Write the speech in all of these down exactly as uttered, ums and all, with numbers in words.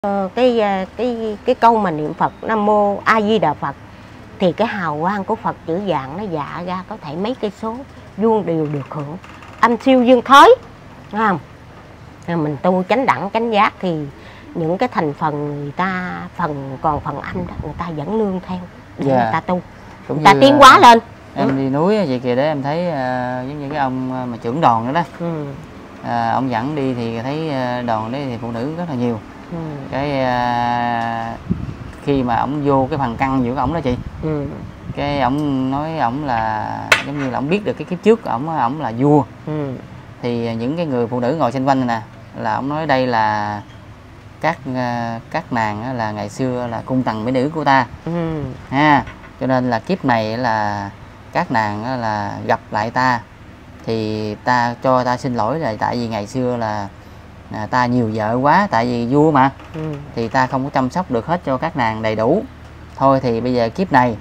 Ờ, cái cái cái câu mà niệm Phật Nam Mô A Di Đà Phật thì cái hào quang của Phật chữ vàng nó dạ ra có thể mấy cây số vuông đều được hưởng âm siêu dương thới, đúng không? Mình tu chánh đẳng chánh giác thì những cái thành phần người ta phần còn phần âm đó người ta vẫn nương theo để yeah. người ta tu, cũng người ta tiến hóa lên. Em ừ. đi núi vậy kìa, để em thấy uh, giống như cái ông mà trưởng đoàn đó đó, ừ. uh, ông dẫn đi thì thấy đoàn đấy thì phụ nữ rất là nhiều. Ừ. Cái uh, khi mà ổng vô cái phần căn giữa ổng đó chị, ừ. cái ổng nói ổng là giống như là ổng biết được cái kiếp trước ổng ổng là vua, ừ. thì những cái người phụ nữ ngồi xung quanh này nè là ổng nói đây là các các nàng là ngày xưa là cung tần mỹ nữ của ta, ừ. ha, cho nên là kiếp này là các nàng là gặp lại ta thì ta cho ta xin lỗi, là tại vì ngày xưa là à, ta nhiều vợ quá, tại vì vua mà, ừ. thì ta không có chăm sóc được hết cho các nàng đầy đủ. Thôi thì bây giờ kiếp này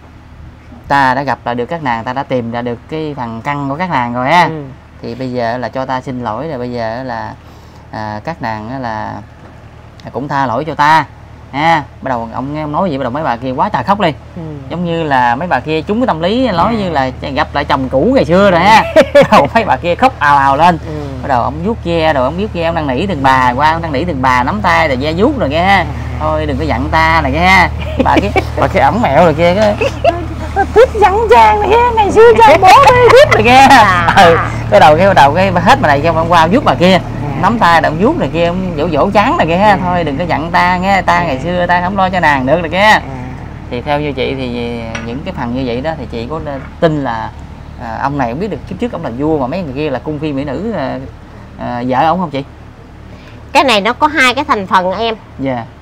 ta đã gặp lại được các nàng, ta đã tìm ra được cái phần căn của các nàng rồi á, ừ. thì bây giờ là cho ta xin lỗi, rồi bây giờ là à, các nàng là cũng tha lỗi cho ta ha. Bắt đầu ông nghe ông nói vậy, bắt đầu mấy bà kia quá trời khóc đi, ừ. giống như là mấy bà kia trúng cái tâm lý nói à. như là gặp lại chồng cũ ngày xưa rồi ha. Bắt đầu mấy bà kia khóc ào ào lên, ừ. bắt đầu ông vuốt ve, rồi ông vuốt ve, ông năn nỉ từng bà qua, ông năn nỉ từng bà nắm tay rồi ve vuốt rồi nghe, thôi đừng có giận ta này nghe. Bà kia bà kia ẩm mẹo rồi kia, cái thích giận chàng này nghe, ngày xưa chàng bố đi thích rồi nghe. Ừ, cái đầu cái đầu cái hết bà này cho ông qua vuốt bà kia, nắm tay động vuốt này kia, ông dỗ dỗ chán này kia, ừ. thôi đừng có giận ta nghe, ta ngày xưa ta không lo cho nàng được này kia. Ừ. Thì theo như chị thì những cái phần như vậy đó thì chị có tin là à, ông này cũng biết được kiếp trước ông là vua mà mấy người kia là cung phi mỹ nữ à, à, vợ ông không chị? Cái này nó có hai cái thành phần em. Dạ. Yeah.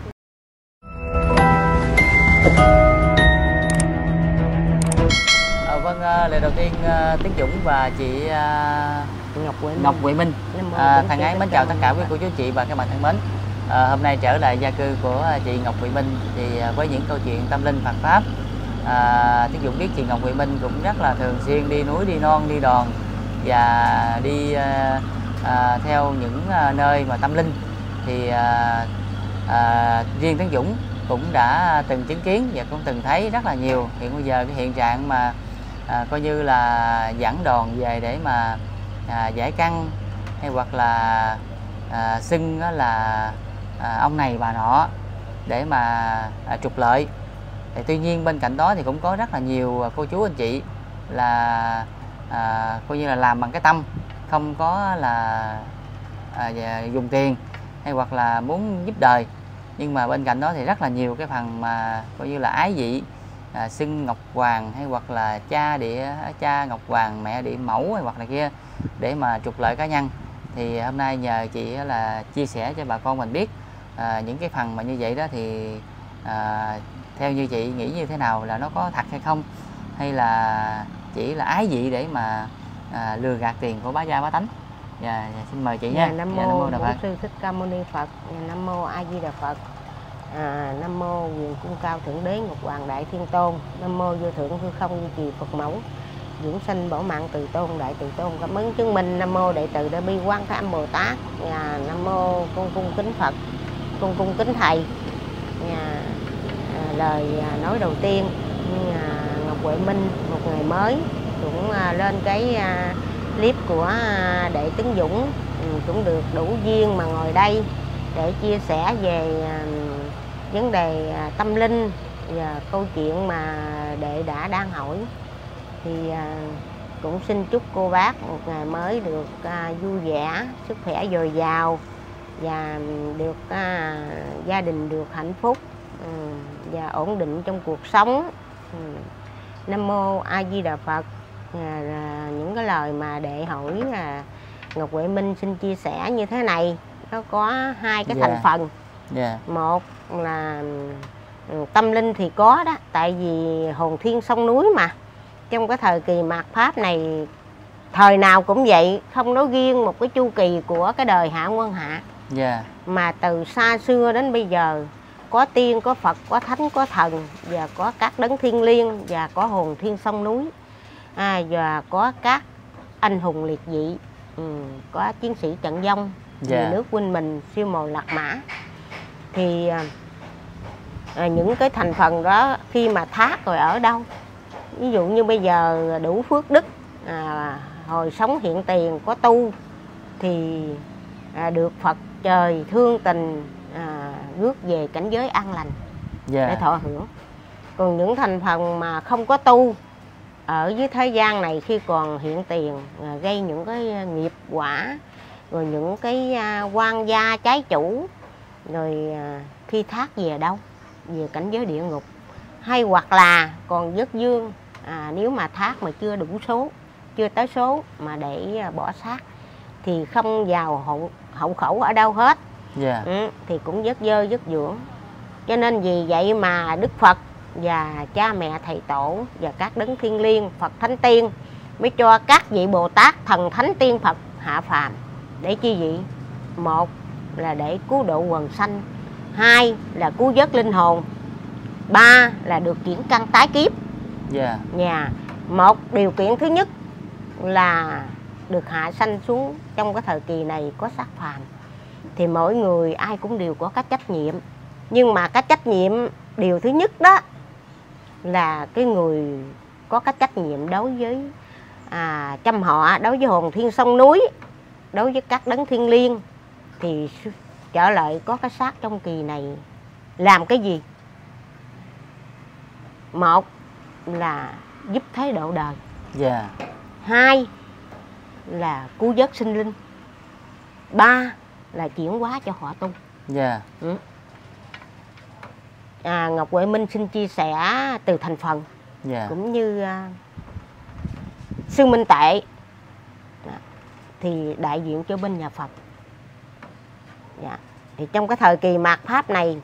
À, vâng, lời đầu tiên Tiến Dũng và chị Ngọc Huệ Minh, Ngọc Huệ Minh. À, thân ái mến chào tất cả quý cô chú chị và các bạn thân mến. À, hôm nay trở lại gia cư của chị Ngọc Huệ Minh thì với những câu chuyện tâm linh Phật pháp. À, Tiến Dũng biết chị Ngọc Huệ Minh cũng rất là thường xuyên đi núi, đi non, đi đòn và đi à, à, theo những à, nơi mà tâm linh. Thì à, à, riêng Tiến Dũng cũng đã từng chứng kiến và cũng từng thấy rất là nhiều. Hiện bây giờ cái hiện trạng mà à, coi như là dẫn đòn về để mà à, giải căn hay hoặc là à, xưng là à, ông này bà nọ để mà à, trục lợi. Thì tuy nhiên bên cạnh đó thì cũng có rất là nhiều cô chú anh chị là à, coi như là làm bằng cái tâm, không có là à, dùng tiền hay hoặc là muốn giúp đời, nhưng mà bên cạnh đó thì rất là nhiều cái phần mà coi như là ái dị, à, xưng Ngọc Hoàng hay hoặc là cha địa cha Ngọc Hoàng, mẹ địa mẫu hay hoặc là kia để mà trục lợi cá nhân. Thì hôm nay nhờ chị là chia sẻ cho bà con mình biết à, những cái phần mà như vậy đó thì à, theo như chị nghĩ như thế nào, là nó có thật hay không, hay là chỉ là ái dị để mà à, lừa gạt tiền của bá gia bá tánh. Dạ, xin mời chị nha. Nam mô Bổn Sư Thích Ca Mâu Ni Phật. Nam mô A Di Đà Phật. À, Nam mô Quyền Cung Cao Thượng Đế Ngọc Hoàng Đại Thiên Tôn. Nam mô Vô Thượng Hư Không Duy Trì Phật Mẫu. Dưỡng sinh Bảo Mạng Từ Tôn Đại Từ Tôn. Cảm ơn chứng minh. Nam mô Đại Từ Đại Bi Quán Thế Âm Bồ Tát. Nhà Nam mô con cung kính Phật, con cung kính thầy. Nhà à, lời à, nói đầu tiên à, Ngọc Huệ Minh một ngày mới cũng à, lên cái à, clip của à, đệ Tiến Dũng, ừ, cũng được đủ duyên mà ngồi đây để chia sẻ về à, vấn đề à, tâm linh và câu chuyện mà đệ đã đang hỏi. Thì à, cũng xin chúc cô bác một ngày mới được à, vui vẻ, sức khỏe dồi dào và được à, gia đình được hạnh phúc, ừ, và ổn định trong cuộc sống. Ừ. Nam mô A Di Đà Phật. À, à, những cái lời mà đệ hỏi là Ngọc Huệ Minh xin chia sẻ như thế này, nó có hai cái yeah. thành phần. Yeah. Một là tâm linh thì có đó, tại vì hồn thiên sông núi mà. Trong cái thời kỳ mạt Pháp này, thời nào cũng vậy, không nói riêng một cái chu kỳ của cái đời Hạ Quân Hạ. Yeah. Mà từ xa xưa đến bây giờ, có tiên, có Phật, có thánh, có thần, và có các đấng thiêng liêng, và có hồn thiên sông núi, à, và có các anh hùng liệt dị, ừ, có chiến sĩ trận vong, yeah. nước quên mình, siêu mồ lạc mã. thì à, những cái thành phần đó khi mà thác rồi ở đâu, ví dụ như bây giờ đủ phước đức, à, hồi sống hiện tiền có tu thì à, được Phật trời thương tình à, rước về cảnh giới an lành, yeah, để thọ hưởng. Còn những thành phần mà không có tu ở dưới thế gian này khi còn hiện tiền, à, gây những cái nghiệp quả, rồi những cái à, quan gia trái chủ, rồi à, khi thác về đâu? Về cảnh giới địa ngục, hay hoặc là còn dứt dương, à, nếu mà thác mà chưa đủ số, chưa tới số mà để bỏ xác thì không vào hậu, hậu khẩu ở đâu hết, yeah, ừ, thì cũng dứt dơ dứt dưỡng. Cho nên vì vậy mà Đức Phật và cha mẹ thầy tổ và các đấng thiên liêng, Phật Thánh Tiên mới cho các vị Bồ Tát thần thánh tiên Phật hạ phàm để chi vậy? Một là để cứu độ quần sanh, hai là cứu vớt linh hồn, ba là được chuyển căn tái kiếp. Yeah. Nhà một điều kiện thứ nhất là được hạ sanh xuống trong cái thời kỳ này có xác phàm, thì mỗi người ai cũng đều có cái trách nhiệm. Nhưng mà cái trách nhiệm điều thứ nhất đó là cái người có cái trách nhiệm đối với à, trăm họ, đối với hồn thiên sông núi, đối với các đấng thiên liêng, thì trở lại có cái xác trong kỳ này làm cái gì? Một là giúp thế độ đời, yeah, hai là cứu vớt sinh linh, ba là chuyển hóa cho họ tu, yeah. Ừ. À, Ngọc Huệ Minh xin chia sẻ từ thành phần, yeah, cũng như uh, sư Minh Tệ thì đại diện cho bên nhà Phật. Dạ. Thì trong cái thời kỳ mạt Pháp này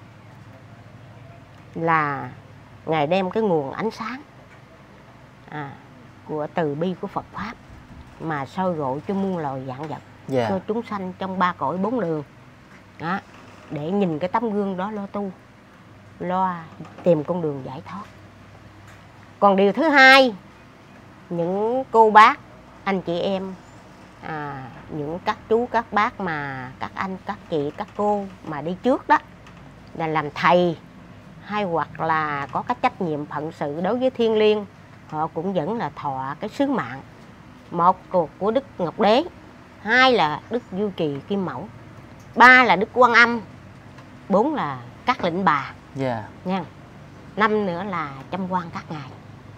là Ngài đem cái nguồn ánh sáng à, của từ bi của Phật Pháp mà soi rọi cho muôn loài vạn vật, yeah, cho chúng sanh trong ba cõi bốn đường đó, để nhìn cái tấm gương đó lo tu, lo tìm con đường giải thoát. Còn điều thứ hai, những cô bác, anh chị em, à, những các chú các bác mà các anh các chị các cô mà đi trước đó là làm thầy, hay hoặc là có cái trách nhiệm phận sự đối với thiên liêng, họ cũng vẫn là thọ cái sứ mạng. Một của Đức Ngọc Đế, hai là Đức Du Trì Kim Mẫu, ba là Đức Quan Âm, bốn là các lệnh bà, yeah, nha, năm nữa là chăm quan các ngài.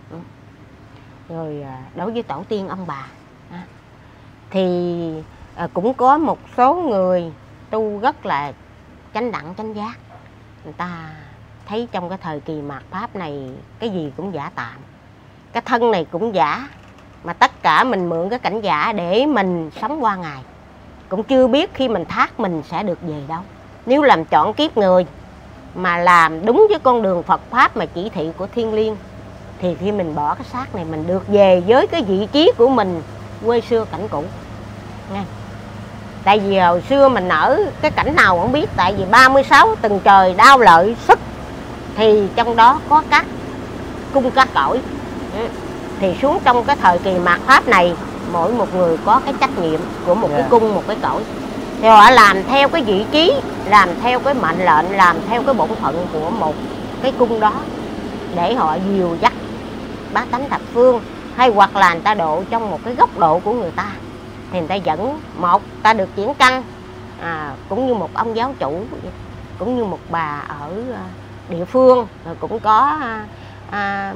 Rồi đối với tổ tiên ông bà thì cũng có một số người tu rất là chánh đẳng chánh giác. Người ta thấy trong cái thời kỳ mạt Pháp này cái gì cũng giả tạm, cái thân này cũng giả, mà tất cả mình mượn cái cảnh giả để mình sống qua ngày, cũng chưa biết khi mình thác mình sẽ được về đâu. Nếu làm chọn kiếp người mà làm đúng với con đường Phật Pháp mà chỉ thị của thiên liêng, thì khi mình bỏ cái xác này mình được về với cái vị trí của mình quê xưa cảnh cũ nghe. Tại vì hồi xưa mình ở cái cảnh nào không biết, tại vì ba mươi sáu tầng trời đau lợi sức, thì trong đó có các cung các cõi, thì xuống trong cái thời kỳ mạt Pháp này mỗi một người có cái trách nhiệm của một, yeah, cái cung, một cái cõi, thì họ làm theo cái vị trí, làm theo cái mệnh lệnh, làm theo cái bổn phận của một cái cung đó để họ dìu dắt bá tánh thập phương, hay hoặc là người ta độ trong một cái góc độ của người ta, thì người ta dẫn một ta được chuyển căn, à, cũng như một ông giáo chủ, cũng như một bà ở địa phương, rồi cũng có à, à,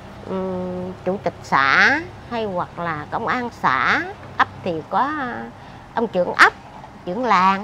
um, chủ tịch xã, hay hoặc là công an xã, ấp thì có à, ông trưởng ấp, trưởng làng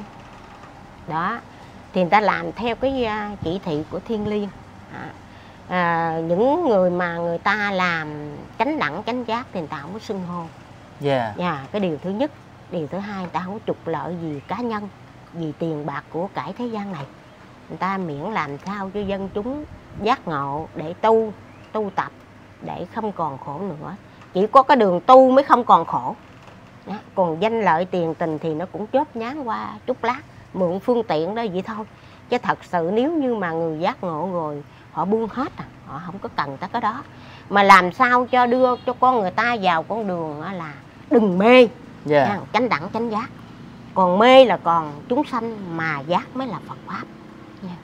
đó, thì người ta làm theo cái à, chỉ thị của thiên liêng. à, à, những người mà người ta làm chánh đẳng chánh giác thì người ta không có xưng hô, yeah, yeah, cái điều thứ nhất. Điều thứ hai, người ta không có trục lợi gì cá nhân, vì tiền bạc của cải thế gian này. Người ta miễn làm sao cho dân chúng giác ngộ để tu, tu tập để không còn khổ nữa. Chỉ có cái đường tu mới không còn khổ. Đó. Còn danh lợi tiền tình thì nó cũng chớp nháng qua chút lát, mượn phương tiện đó vậy thôi. Chứ thật sự nếu như mà người giác ngộ rồi họ buông hết à, họ không có cần tới cái đó. Mà làm sao cho đưa cho con người ta vào con đường là đừng mê, yeah, chánh đẳng chánh giác. Còn mê là còn chúng sanh, mà giác mới là Phật Pháp. Yeah.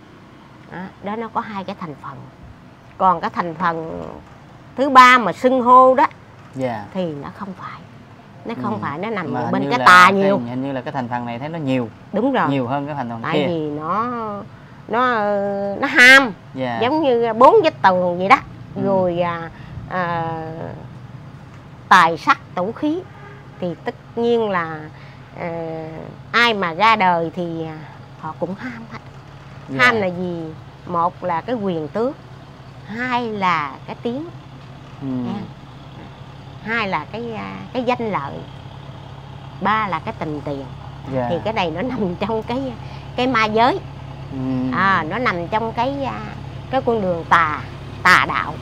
đó, đó nó có hai cái thành phần. Còn cái thành phần thứ ba mà xưng hô đó, yeah, thì nó không phải, nó không ừ. phải nó nằm mà bên cái tà nhiều. Cái, hình như là cái thành phần này thấy nó nhiều. Đúng rồi. Nhiều hơn cái thành phần tại kia. Tại vì nó nó nó ham, yeah, giống như bốn vết tường vậy đó. Ừ. Rồi à, à, tài sắc tủ khí thì tất nhiên là à, ai mà ra đời thì họ cũng ham hết. Yeah. Ham là gì? Một là cái quyền tước, hai là cái tiếng, ừ. hai là cái cái danh lợi, ba là cái tình tiền. Yeah. Thì cái này nó nằm trong cái cái ma giới, ừ. à, nó nằm trong cái cái con đường tà tà đạo.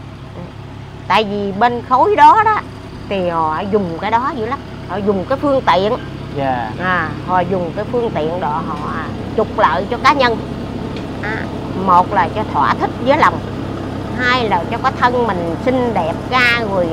Tại vì bên khối đó đó thì họ dùng cái đó dữ lắm, họ dùng cái phương tiện, yeah. à, họ dùng cái phương tiện đó họ trục lợi cho cá nhân. À, một là cho thỏa thích với lòng, hai là cho có thân mình xinh đẹp ra, rồi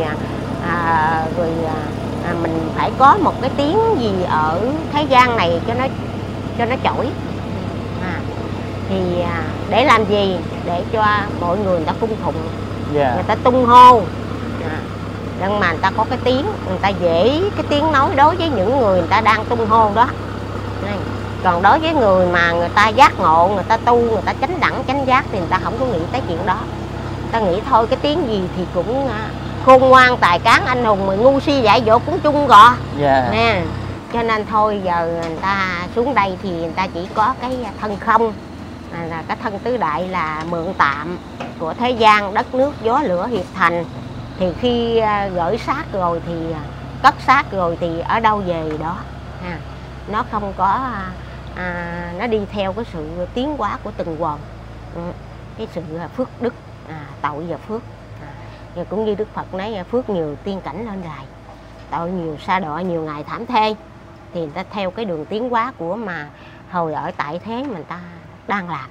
à, rồi à, mình phải có một cái tiếng gì ở thế gian này cho nó cho nó chổi. À, thì à, để làm gì? Để cho mọi người người ta cung phụng, yeah. người ta tung hô, à, nhưng mà người ta có cái tiếng, người ta dễ cái tiếng nói đối với những người người ta đang tung hô đó. Này. Còn đối với người mà người ta giác ngộ, người ta tu, người ta chánh đẳng chánh giác thì người ta không có nghĩ tới chuyện đó. Người ta nghĩ thôi cái tiếng gì thì cũng khôn ngoan tài cán anh hùng, mà ngu si dại dỗ cũng chung gò, yeah. nè. Cho nên thôi giờ người ta xuống đây thì người ta chỉ có cái thân không, là cái thân tứ đại là mượn tạm của thế gian, đất nước gió lửa hiệp thành. Thì khi gửi xác rồi thì cất xác rồi thì ở đâu về đó, ha. Nó không có à, nó đi theo cái sự tiến hóa của từng quần, ừ. cái sự phước đức, à, tội và phước, à, cũng như Đức Phật nói phước nhiều tiên cảnh lên đài, tội nhiều sa đọa nhiều ngày thảm thê. Thì người ta theo cái đường tiến hóa của mà hồi ở tại thế mà người ta đang làm.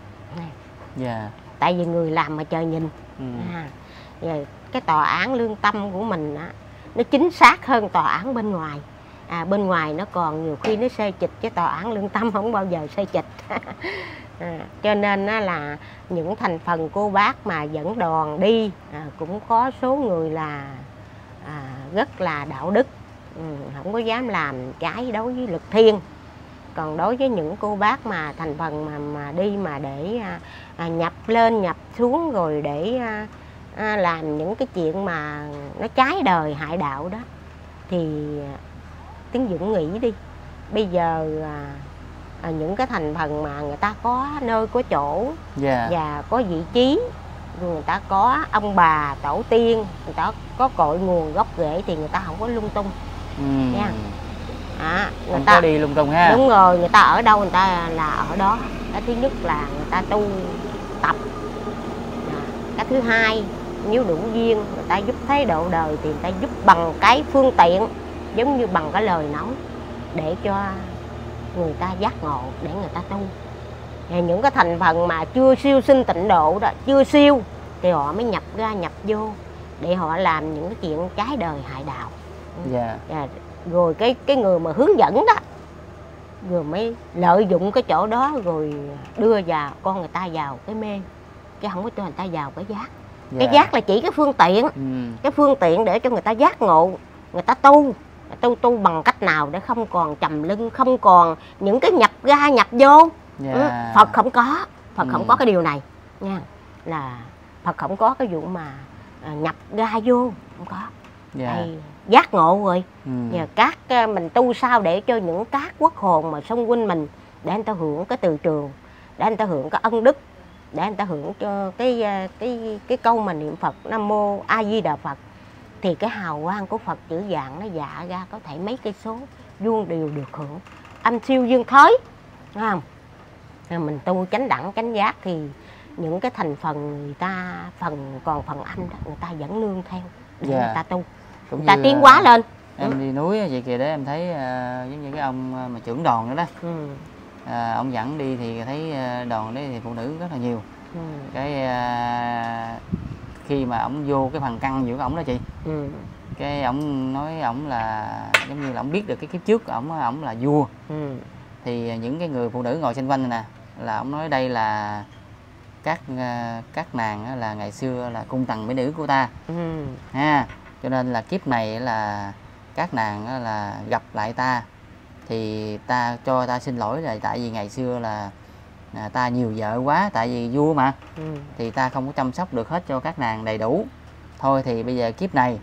Yeah. Tại vì người làm mà trời nhìn, ừ. à, rồi cái tòa án lương tâm của mình á, nó chính xác hơn tòa án bên ngoài. À, bên ngoài nó còn nhiều khi nó xê chịch, chứ tòa án lương tâm không bao giờ xê chịch. à, cho nên là những thành phần cô bác mà dẫn đoàn đi à, cũng có số người là à, rất là đạo đức, ừ, không có dám làm trái đối với luật thiên. Còn đối với những cô bác mà thành phần mà, mà đi mà để à, nhập lên nhập xuống rồi để à, à, làm những cái chuyện mà nó trái đời hại đạo đó thì Tiến Dũng nghĩ đi, bây giờ à, à, những cái thành phần mà người ta có nơi có chỗ, yeah. và có vị trí, người ta có ông bà tổ tiên, người ta có cội nguồn gốc rễ thì người ta không có lung tung, ừ. nha. À, người không ta có đi lung tung ha. Đúng rồi, người ta ở đâu người ta là ở đó. Cái thứ nhất là người ta tu tập, à, cái thứ hai nếu đủ duyên người ta giúp thế độ đời thì người ta giúp bằng cái phương tiện, giống như bằng cái lời nói để cho người ta giác ngộ, để người ta tu. Và những cái thành phần mà chưa siêu sinh tịnh độ đó, chưa siêu thì họ mới nhập ra nhập vô để họ làm những cái chuyện trái đời hại đạo. Yeah. Yeah. Rồi cái cái người mà hướng dẫn đó rồi mới lợi dụng cái chỗ đó rồi đưa vào con người ta vào cái mê, chứ không có cho người ta vào cái giác. Yeah. Cái giác là chỉ cái phương tiện, ừ. cái phương tiện để cho người ta giác ngộ, người ta tu. Tu tu bằng cách nào để không còn trầm lưng, không còn những cái nhập ra nhập vô. Yeah. Ừ. Phật không có, Phật ừ. không có cái điều này nha. Là Phật không có cái vụ mà nhập ra vô, không có. Yeah. Hay giác ngộ rồi. Ừ. Nhờ các mình tu sao để cho những các quốc hồn mà xung quanh mình, để anh ta hưởng cái từ trường, để anh ta hưởng cái ân đức, để anh ta hưởng cho cái cái cái câu mà niệm Phật Nam Mô A Di Đà Phật, thì cái hào quang của Phật chữ vàng nó dạ ra có thể mấy cây số vuông đều được hưởng. Âm siêu dương thới, đúng không? Mình tu chánh đẳng chánh giác thì những cái thành phần người ta phần còn phần âm đó người ta vẫn nương theo để yeah. người ta tu, cũng người ta tiến hóa lên. Em ừ. đi núi vậy kìa, để em thấy uh, giống như cái ông mà trưởng đoàn đó đó, ừ. uh, ông dẫn đi thì thấy đoàn đấy thì phụ nữ rất là nhiều. Ừ. Cái uh, khi mà ổng vô cái phần căn giữa ổng đó chị, ừ. cái ổng nói ổng là giống như là ổng biết được cái kiếp trước ổng ổng là vua, ừ. thì những cái người phụ nữ ngồi xung quanh này nè là ổng nói đây là các các nàng là ngày xưa là cung tần mỹ nữ của ta. Ừ. Ha, cho nên là kiếp này là các nàng là gặp lại ta thì ta cho ta xin lỗi, là tại vì ngày xưa là à, ta nhiều vợ quá, tại vì vua mà. Ừ. Thì ta không có chăm sóc được hết cho các nàng đầy đủ. Thôi thì bây giờ kiếp này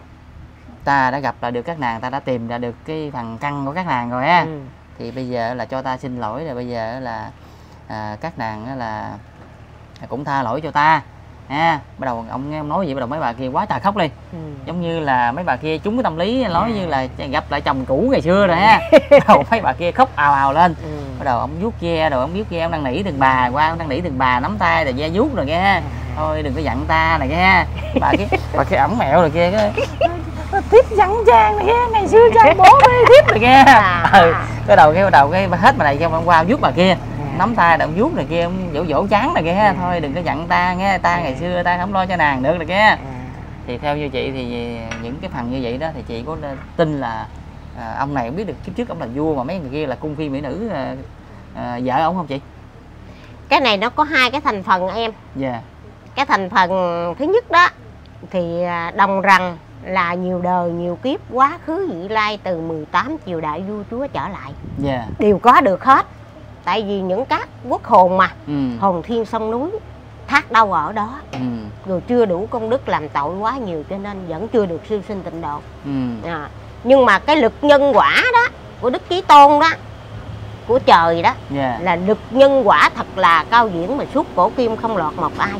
ta đã gặp lại được các nàng, ta đã tìm ra được cái phần căn của các nàng rồi á. Ừ. Thì bây giờ là cho ta xin lỗi, rồi bây giờ là à, các nàng là cũng tha lỗi cho ta. À, bắt đầu ông nghe ông nói vậy, bắt đầu mấy bà kia quá trời khóc đi. Ừ. Giống như là mấy bà kia trúng cái tâm lý nói như là gặp lại chồng cũ ngày xưa rồi ha. Bắt đầu mấy bà kia khóc ào ào lên. Ừ. Bắt đầu ông vuốt ve, rồi ông vuốt ve, ông năn nỉ từng bà qua, ông năn nỉ từng bà nắm tay rồi ve vuốt rồi nghe. Thôi đừng có giận ta này nghe. Bà kia bà kia ẩm mẹo rồi kia cái tiếp giận Trang này nghe, ngày xưa Trang bố mê tiếp rồi nghe. Ừ. Cái đầu cái bắt đầu cái hết bà này cho ông qua vuốt bà kia. Nắm tay động vuốt này kia, ông dỗ dỗ chán này kia ha. Thôi đừng có giận ta nghe, ta ngày xưa ta không lo cho nàng được này kia. Thì theo như chị thì những cái phần như vậy đó thì chị có tin là à, ông này không biết được kiếp trước ông là vua mà mấy người kia là cung phi mỹ nữ à, à, vợ ông không chị? Cái này nó có hai cái thành phần em. Dạ. Yeah. Cái thành phần thứ nhất đó thì đồng rằng là nhiều đời nhiều kiếp quá khứ vị lai từ mười tám triều đại vua chúa trở lại. Dạ. Yeah. Đều có được hết. Tại vì những các quốc hồn mà, ừ. hồn thiên sông núi thác đâu ở đó. Ừ. Rồi chưa đủ công đức làm tội quá nhiều cho nên vẫn chưa được siêu sinh tịnh độ. Ừ. À, nhưng mà cái lực nhân quả đó của Đức Chí Tôn đó, của trời đó, yeah. là lực nhân quả thật là cao diễn mà suốt cổ kim không lọt một ai.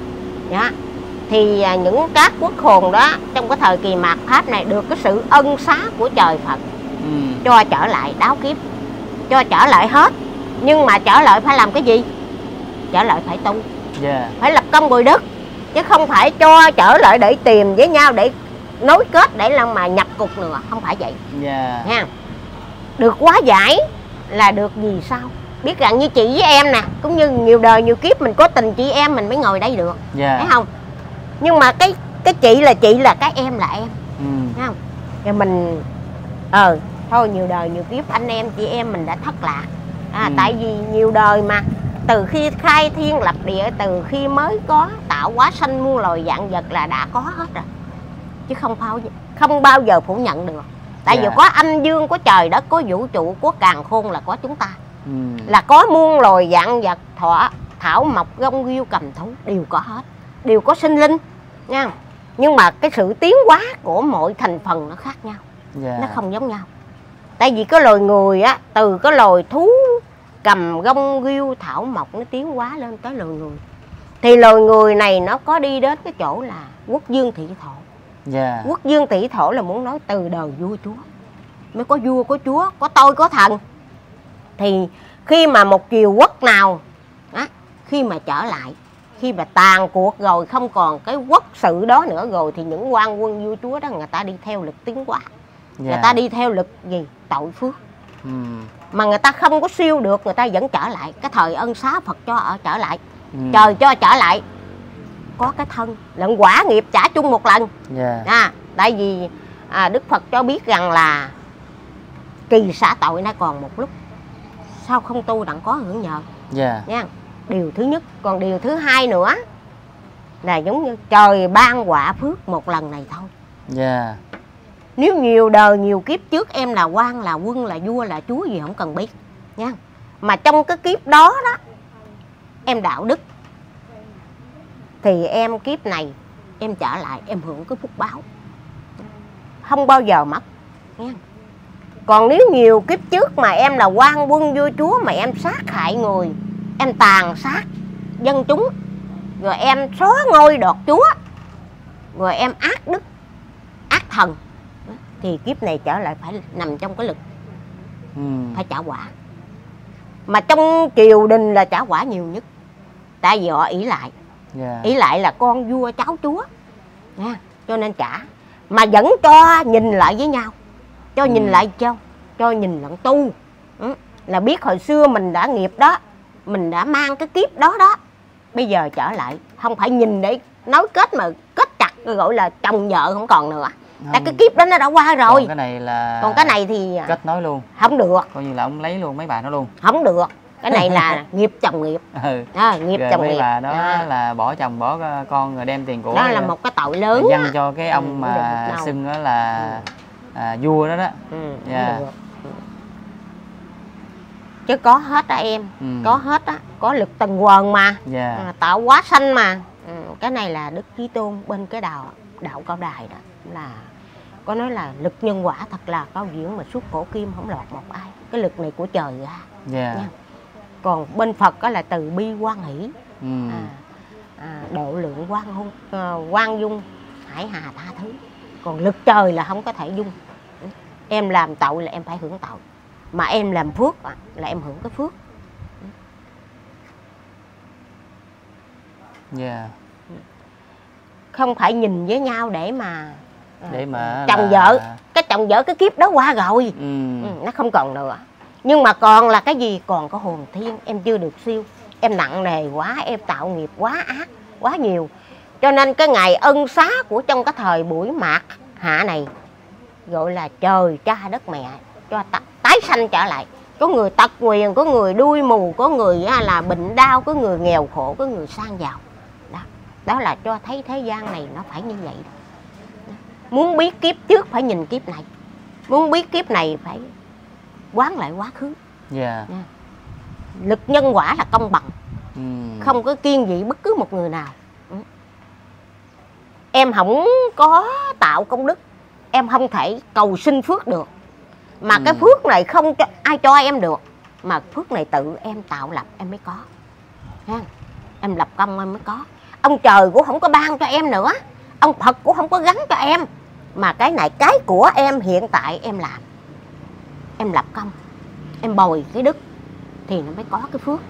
Đó. Thì những các quốc hồn đó trong cái thời kỳ mạt Pháp này được cái sự ân xá của trời Phật, ừ. cho trở lại đáo kiếp, cho trở lại hết. Nhưng mà trở lại phải làm cái gì? Trở lại phải tu, yeah. phải lập công bồi đức, chứ không phải cho trở lại để tìm với nhau, để nối kết, để làm mà nhập cục nữa. Không phải vậy, yeah. nha. Được quá giải là được gì sao? Biết rằng như chị với em nè, cũng như nhiều đời nhiều kiếp mình có tình chị em mình mới ngồi đây được, yeah. thấy không? Nhưng mà cái cái chị là chị, là cái em là em, ừ. thấy không? Rồi mình ờ thôi nhiều đời nhiều kiếp anh em chị em mình đã thất lạc. À, ừ. Tại vì nhiều đời mà, từ khi khai thiên lập địa, từ khi mới có tạo hóa sanh muôn loài vạn vật là đã có hết rồi, chứ không bao không bao giờ phủ nhận được. Tại yeah. vì có âm dương, có trời đất, có vũ trụ, có càn khôn là có chúng ta, ừ. là có muôn loài vạn vật, thọ thảo mộc gông ghiêu cầm thú đều có hết, đều có sinh linh nha. Nhưng mà cái sự tiến hóa của mỗi thành phần nó khác nhau, yeah. nó không giống nhau. Tại vì cái loài người á, từ cái loài thú cầm gông ghiêu thảo mộc nó tiến hóa lên tới loài người. Thì loài người này nó có đi đến cái chỗ là quốc dương thị thổ. Yeah. Quốc dương thị thổ là muốn nói từ đời vua chúa mới có vua có chúa, có tôi có thần. Thì khi mà một triều quốc nào á, khi mà trở lại, khi mà tàn cuộc rồi, không còn cái quốc sự đó nữa rồi, thì những quan quân vua chúa đó người ta đi theo lực tiến hóa. Yeah. Người ta đi theo lực gì? Tội phước. Ừ. Mà người ta không có siêu được, người ta vẫn trở lại. Cái thời ân xá Phật cho ở trở lại, ừ. trời cho trở lại, có cái thân lẫn quả nghiệp trả chung một lần. Yeah. À, tại vì à, Đức Phật cho biết rằng là kỳ xả tội nó còn một lúc, sao không tu đặng có hưởng nhờ. Yeah. Nha. Điều thứ nhất. Còn điều thứ hai nữa là giống như trời ban quả phước một lần này thôi. Yeah. Nếu nhiều đời nhiều kiếp trước em là quan là quân là vua là chúa gì không cần biết nha. Mà trong cái kiếp đó đó em đạo đức thì em kiếp này em trở lại em hưởng cái phúc báo không bao giờ mất nha. Còn nếu nhiều kiếp trước mà em là quan quân vua chúa mà em sát hại người, em tàn sát dân chúng, rồi em xóa ngôi đoạt chúa, rồi em ác đức ác thần, thì kiếp này trở lại phải nằm trong cái lực, ừ. phải trả quả. Mà trong triều đình là trả quả nhiều nhất, tại vì họ ỷ lại, yeah. ỷ lại là con vua cháu chúa nha, cho nên trả. Mà vẫn cho nhìn lại với nhau, cho ừ. nhìn lại cho cho nhìn lẫn tu, ừ. là biết hồi xưa mình đã nghiệp đó, mình đã mang cái kiếp đó đó, bây giờ trở lại không phải nhìn để nối kết mà kết chặt, gọi là chồng vợ không còn nữa. Không. Tại cái kiếp đó nó đã qua rồi. Còn cái này là còn cái này thì kết nối luôn, không được, coi như là ông lấy luôn mấy bà nó luôn, không được. Cái này là nghiệp chồng nghiệp. Ừ. À, nghiệp rồi chồng mấy nghiệp bà đó à. là bỏ chồng bỏ con rồi đem tiền của đó là một cái tội lớn dâng cho cái ông ừ, mà xưng đó là ừ. à, vua đó đó. Ừ, yeah. Chứ có hết á em. ừ. Có hết á, có lực tầng quần mà. yeah. à, tạo hóa sanh mà. ừ. Cái này là Đức Chí Tôn bên cái đạo đạo Cao Đài đó, là có nói là lực nhân quả thật là cao diễn mà suốt cổ kim không lọt một ai. Cái lực này của trời ra. yeah. nha. Còn bên Phật đó là từ bi quan hỷ. ừ. à, à, độ lượng quan hung uh, quan dung hải hà tha thứ. Còn lực trời là không có thể dung. Em làm tội là em phải hưởng tội, mà em làm phước là em hưởng cái phước. yeah. Không phải nhìn với nhau để mà để mà chồng là... vợ, cái chồng vợ cái kiếp đó qua rồi. ừ. Ừ, nó không còn nữa. Nhưng mà còn là cái gì? Còn có hồn thiên. Em chưa được siêu, em nặng nề quá, em tạo nghiệp quá ác quá nhiều. Cho nên cái ngày ân xá của trong cái thời buổi mạt hạ này gọi là trời cha đất mẹ cho tái sanh trở lại. Có người tật nguyền, có người đuôi mù, có người là bệnh đau, có người nghèo khổ, có người sang giàu. Đó, đó là cho thấy thế gian này nó phải như vậy. Đó. Muốn biết kiếp trước phải nhìn kiếp này, muốn biết kiếp này phải quán lại quá khứ. yeah. Lực nhân quả là công bằng. ừ. Không có kiêng vị bất cứ một người nào. ừ. Em không có tạo công đức, em không thể cầu xin phước được. Mà ừ. cái phước này không cho ai cho em được, mà phước này tự em tạo lập em mới có. ha. Em lập công em mới có. Ông trời cũng không có ban cho em nữa, ông Phật cũng không có gắn cho em. Mà cái này cái của em hiện tại em làm, em lập công, em bồi cái đức thì nó mới có cái phước.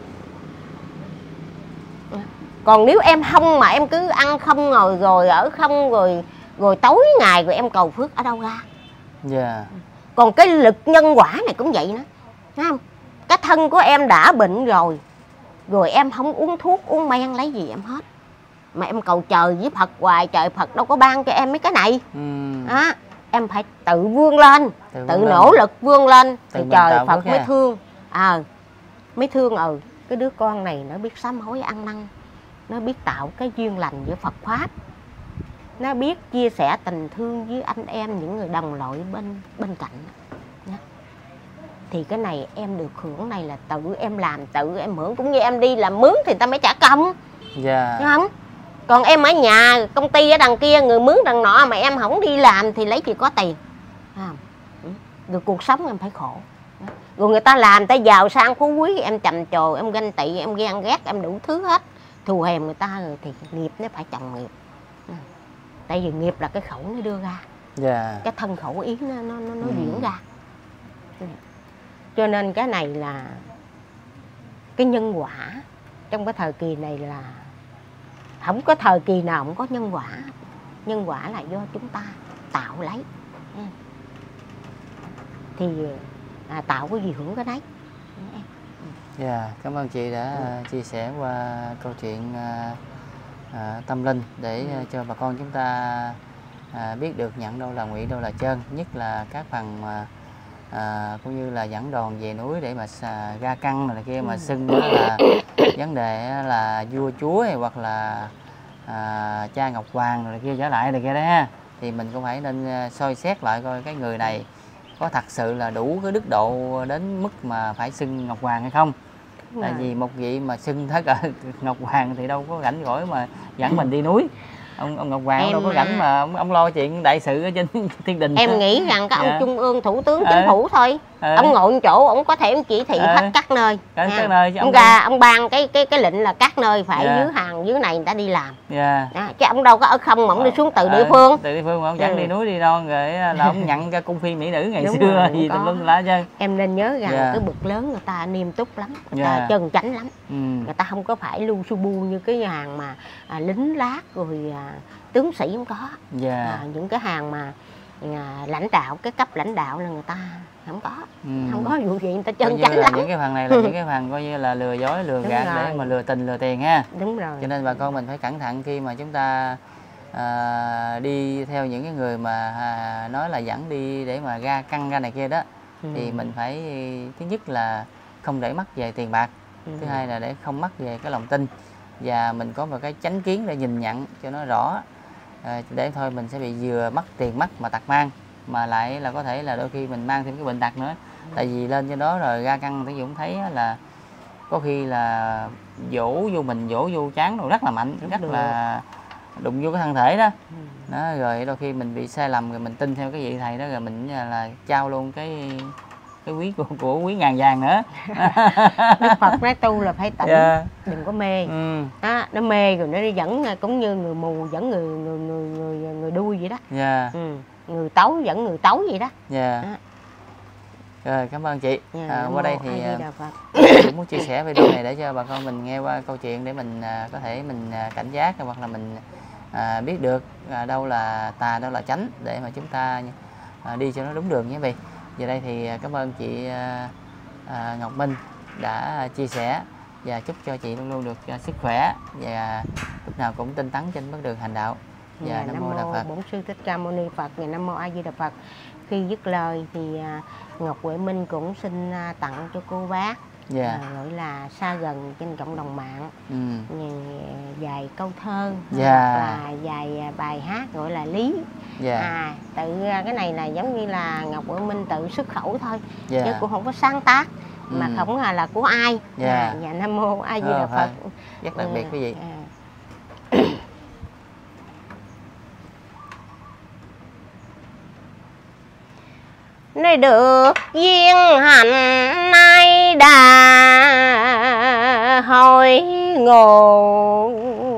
Còn nếu em không mà em cứ ăn không, ngồi rồi ở không, rồi rồi tối ngày rồi em cầu phước ở đâu ra? yeah. Còn cái lực nhân quả này cũng vậy nữa, thấy không? Cái thân của em đã bệnh rồi, rồi em không uống thuốc uống men lấy gì em hết, mà em cầu trời với Phật hoài, trời Phật đâu có ban cho em mấy cái này. ừ. Đó, em phải tự vươn lên, tự, tự vươn nỗ lên. lực vươn lên tự thì trời Phật mới ha. thương. À, mới thương. Ừ, cái đứa con này nó biết sám hối ăn năn, nó biết tạo cái duyên lành với Phật Pháp, nó biết chia sẻ tình thương với anh em, những người đồng loại bên bên cạnh. Thì cái này em được hưởng này là tự em làm, tự em hưởng. Cũng như em đi làm mướn thì ta mới trả công. yeah. Đúng không? Còn em ở nhà, công ty ở đằng kia, người mướn đằng nọ, mà em không đi làm thì lấy gì có tiền. Không? Rồi cuộc sống em phải khổ. Rồi người ta làm, người ta giàu sang phú quý, em trầm trồ, em ganh tị, em ghen ghét, em đủ thứ hết. Thù hèm người ta rồi thì nghiệp nó phải chồng nghiệp. Tại vì nghiệp là cái khẩu nó đưa ra. yeah. Cái thân khẩu ý nó, nó, nó, nó ừ. diễn ra. Cho nên cái này là cái nhân quả trong cái thời kỳ này là không có thời kỳ nào không có nhân quả. Nhân quả là do chúng ta tạo lấy. Thì à, tạo cái gì hưởng cái đấy. Yeah, cảm ơn chị đã ừ. chia sẻ qua câu chuyện à, à, tâm linh để ừ. cho bà con chúng ta à, biết được nhận đâu là ngụy, đâu là chân. Nhất là các phần mà à, cũng như là dẫn đoàn về núi để mà à, ra căn này kia mà xưng đó là vấn đề là vua chúa hay hoặc là à, cha Ngọc Hoàng rồi kia trở lại này kia đó ha. Thì mình cũng phải nên soi xét lại coi cái người này có thật sự là đủ cái đức độ đến mức mà phải xưng Ngọc Hoàng hay không. Tại vì một vị mà xưng thất ở Ngọc Hoàng thì đâu có rảnh rỗi mà dẫn mình đi núi. Ông, ông Ngọc Hoàng em đâu có rảnh mà ông, ông lo chuyện đại sự ở trên thiên đình. Em nghĩ rằng cái ông dạ. Trung ương thủ tướng ờ. chính phủ thôi. ờ. Ông ngồi một chỗ, ông có thể ông chỉ thị ờ. hết các nơi. Các, các nơi chứ ông ra ông ban cái cái cái lệnh là các nơi phải dạ. dưới hàng dưới này người ta đi làm. dạ. Đó, chứ ông đâu có ở không mà ông đi xuống từ ờ. địa phương. Từ địa phương mà ông dẫn ừ. đi núi đi non rồi là ông nhận ra cung phi mỹ nữ ngày đúng xưa rồi, gì tùm lum lá chứ. Em nên nhớ rằng dạ. cái bậc lớn người ta nghiêm túc lắm, người dạ. ta chân chánh lắm. ừ. Người ta không có phải lu su bu như cái hàng mà à, lính lát rồi à, tướng sĩ không có. yeah. à, những cái hàng mà à, lãnh đạo, cái cấp lãnh đạo là người ta không có. ừ. Không có vụ gì người ta chân chánh lắm. Những cái phần này là những cái phần coi như là lừa dối lừa đúng gạt rồi. để mà lừa tình lừa tiền ha. Đúng rồi. Cho nên bà con mình phải cẩn thận khi mà chúng ta à, đi theo những cái người mà à, nói là dẫn đi để mà ra căn ra này kia đó. ừ. Thì mình phải thứ nhất là không để mất về tiền bạc. ừ. Thứ hai là để không mất về cái lòng tin, và mình có một cái chánh kiến để nhìn nhận cho nó rõ, à, để thôi mình sẽ bị vừa mất tiền mất mà tật mang, mà lại là có thể là đôi khi mình mang thêm cái bệnh tật nữa. ừ. Tại vì lên trên đó rồi ra căng thì Dũng thấy là có khi là vỗ vô mình, vỗ vô trán rồi rất là mạnh, Đúng rất được. là đụng vô cái thân thể đó. ừ. Đó, rồi đôi khi mình bị sai lầm rồi mình tin theo cái vị thầy đó, rồi mình là trao luôn cái cái quý của, của quý ngàn vàng nữa. Đức Phật nói tu là phải tỉnh, yeah. đừng có mê. ừ. Đó, nó mê rồi nó dẫn cũng như người mù dẫn người người người người, người đuôi vậy đó. yeah. ừ. Người tấu dẫn người tấu vậy đó. yeah. Đó. Rồi, cảm ơn chị. Yeah, à, qua đây thì cũng muốn chia sẻ video này để cho bà con mình nghe qua câu chuyện, để mình à, có thể mình à, cảnh giác, hoặc là mình à, biết được à, đâu là tà, đâu là chánh, để mà chúng ta à, đi cho nó đúng đường nhé. Vì giờ đây thì cảm ơn chị à, à, Ngọc Minh đã chia sẻ, và chúc cho chị luôn luôn được à, sức khỏe, và lúc nào cũng tinh tấn trên bước đường hành đạo. Và yeah, Nam Mô Đà Phật. Bổn Sư Thích Ca Mâu Ni Phật. Và Nam Mô A Di Đà Phật. Khi dứt lời thì à, Ngọc Huệ Minh cũng xin à, tặng cho cô bác, yeah. à, gọi là xa gần trên cộng đồng mạng, ừ. vài câu thơ, yeah. hoặc là vài bài hát gọi là lý. yeah. à, tự cái này là giống như là Ngọc Huệ Minh tự xuất khẩu thôi, yeah. chứ cũng không có sáng tác, mà ừ. không là, là của ai. yeah. à, và Nam Mô A Di Đà oh, Phật. Rất đặc biệt quý vị. à. Nơi được duyên hạnh nay đã hồi ngộ,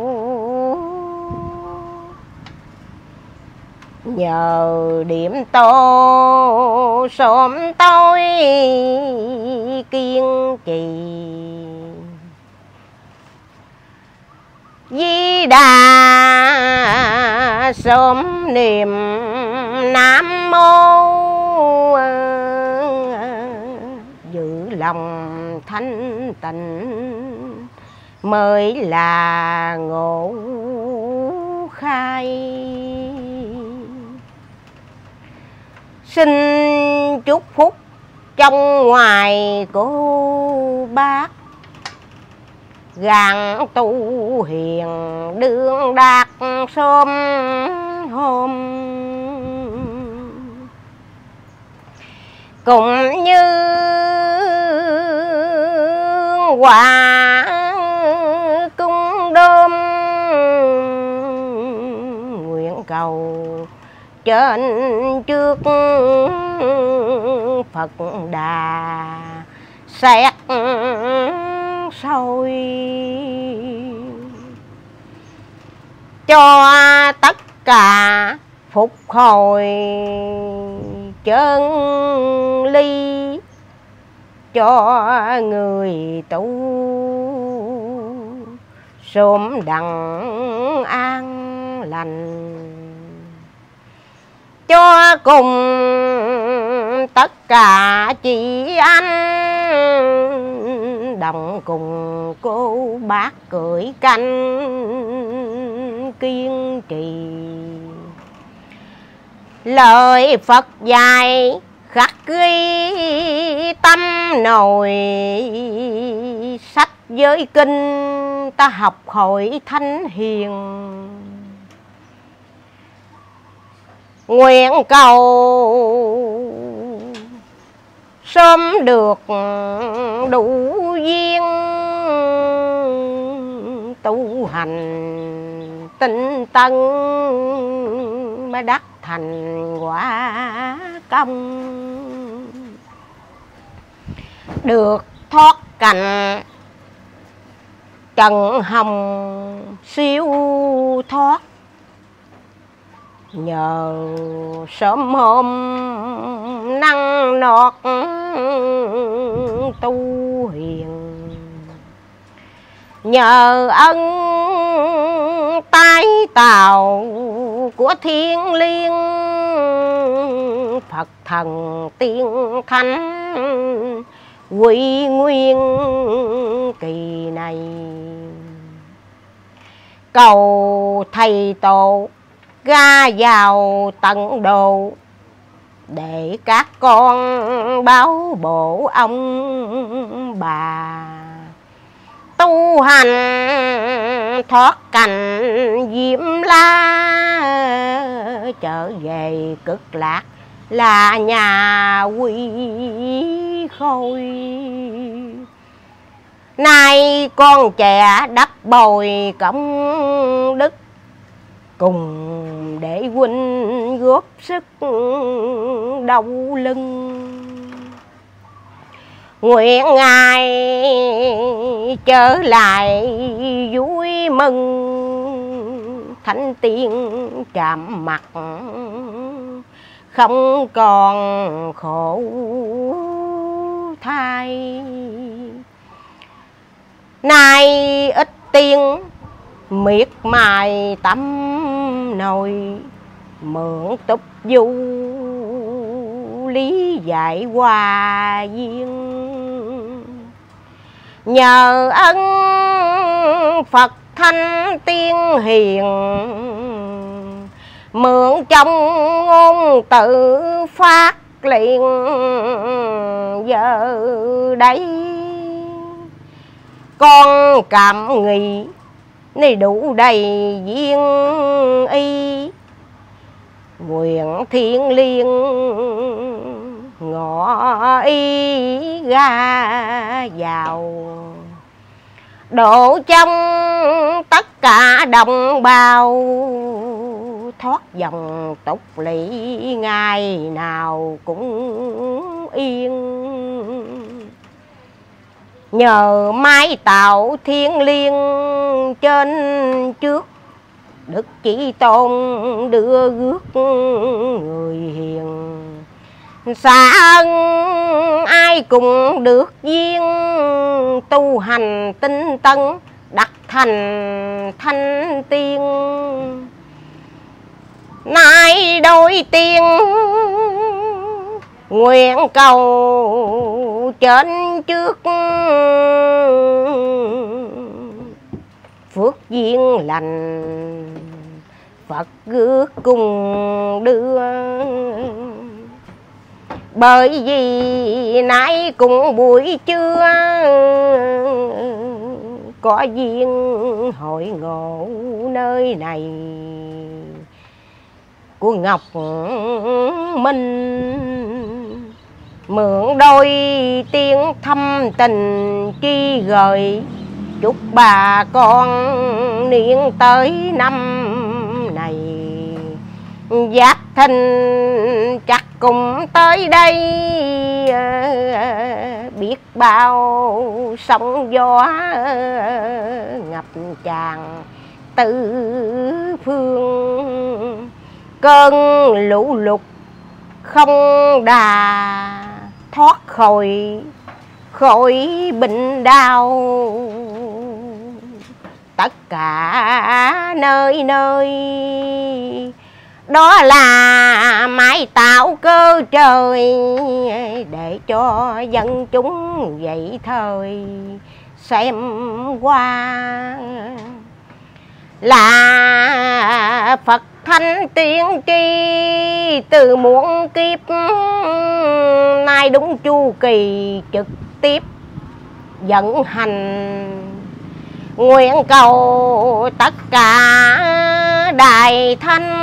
nhờ điểm tô sớm tối kiên trì, Di Đà sớm niệm Nam Mô, giữ lòng thanh tịnh mới là ngộ khai. Xin chúc phúc trong ngoài cô bác, gắng tu hiền đương đạt sớm hôm, cũng như quả cung đôm, nguyện cầu trên trước Phật Đà xét soi, cho tất cả phục hồi chân ly, cho người tu sớm đặng an lành, cho cùng tất cả chị anh đồng cùng cô bác cưỡi canh kiên trì. Lời Phật dạy khắc ghi tâm nồi, sách giới kinh ta học hỏi thánh hiền, nguyện cầu sớm được đủ duyên tu hành tinh tấn mới đắc thành quả công, được thoát cảnh trần hồng siêu thoát, nhờ sớm hôm năng nọt tu hiền, nhờ ân tái tạo của thiên liêng, Phật thần tiên thánh quy nguyên kỳ này, cầu thầy tổ ra vào tận độ, để các con báo bổ ông bà tu hành thoát cảnh diễm la, trở về cực lạc là nhà quy khôi. Nay con trẻ đắp bồi công đức, cùng để huynh góp sức đau lưng. Nguyện ngài trở lại vui mừng, thánh tiên chạm mặt không còn khổ thai. Nay ít tiên miệt mài tâm nồi, mượn túc du lý giải hòa duyên. Nhờ ân Phật thanh tiên hiền, mượn trong ngôn tự phát liền. Giờ đây con cảm nghĩ này đủ đầy duyên y, nguyện thiên liêng ngõ y ga vào, độ trong tất cả đồng bào, thoát dòng tục lỵ ngày nào cũng yên. Nhờ mái tạo thiên liêng trên trước, Đức Chí Tôn đưa rước người hiền. Xa ân ai cũng được duyên, tu hành tinh tấn đắc thành thanh tiên. Nay đôi tiên nguyện cầu trên trước, phước duyên lành Phật rước cùng đưa. Bởi vì nãy cũng buổi trưa, có duyên hội ngộ nơi này của Ngọc Minh. Mượn đôi tiếng thâm tình chi gợi, chúc bà con niên tới năm này. Giáp Thìn chắc cùng tới đây, biết bao sóng gió ngập tràn tứ phương. Cơn lũ lụt không đà, thoát khỏi khỏi bệnh đau. Tất cả nơi nơi đó là mãi tạo cơ trời, để cho dân chúng dậy thời xem qua. Là Phật thanh tiên tri từ muôn kiếp, nay đúng chu kỳ trực tiếp vận hành. Nguyện cầu tất cả đại thanh,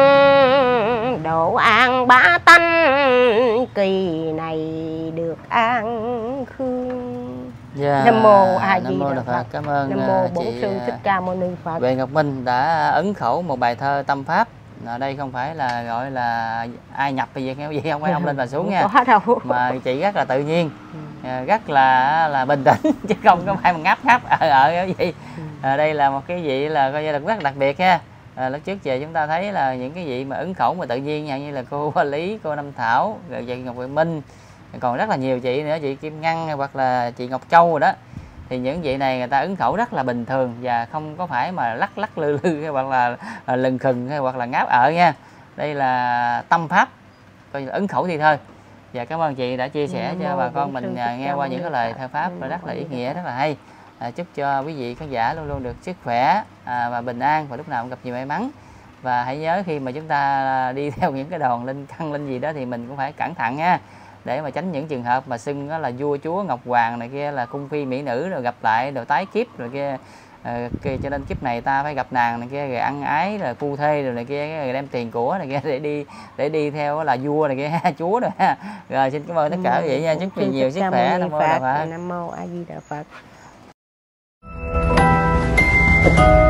độ an bá tánh kỳ này được an khương. Yeah. Nam mô A Di Đà Đà Phật. Phật. Cảm ơn Nam mô Bổn chị Sư Thích Ca Mâu Ni Phật. Huệ Ngọc Minh đã ấn khẩu một bài thơ tâm pháp. Ở đây không phải là gọi là ai nhập hay gì gì không phải ông lên và xuống nha, mà chị rất là tự nhiên, rất là là bình tĩnh chứ không có phải mà ngáp ngáp ở ở cái gì. À, đây là một cái vị là coi như là rất đặc biệt ha. À, lúc trước giờ chúng ta thấy là những cái vị mà ứng khẩu mà tự nhiên như là cô Lý, cô Năm Thảo, rồi chị Ngọc Huệ Minh, còn rất là nhiều chị nữa, chị Kim Ngân hoặc là chị Ngọc Châu rồi đó. Thì những vị này người ta ứng khẩu rất là bình thường và không có phải mà lắc lắc lư lư hoặc là, là lừng khừng hay hoặc là ngáp ở nha. Đây là tâm pháp, coi như là ứng khẩu thì thôi. Và cảm ơn chị đã chia sẻ cho bà con mình nghe qua những cái lời thơ pháp rất là ý nghĩa, rất là hay. À, chúc cho quý vị khán giả luôn luôn được sức khỏe à, và bình an và lúc nào cũng gặp nhiều may mắn. Và hãy nhớ khi mà chúng ta đi theo những cái đòn linh căn linh gì đó thì mình cũng phải cẩn thận nha. để mà tránh những trường hợp mà xưng đó là vua chúa ngọc hoàng này kia, là cung phi mỹ nữ rồi gặp lại rồi tái kiếp rồi kia. À, kia cho nên kiếp này ta phải gặp nàng này kia, rồi ăn ái rồi cu thê rồi này kia, rồi đem tiền của này kia để đi để đi theo là vua này kia chúa rồi ha. Rồi xin cảm ơn tất cả quý vị nha, chúc quý vị nhiều sức khỏe. Nam mô Đà Phật. Nam mô A Di Đà Phật.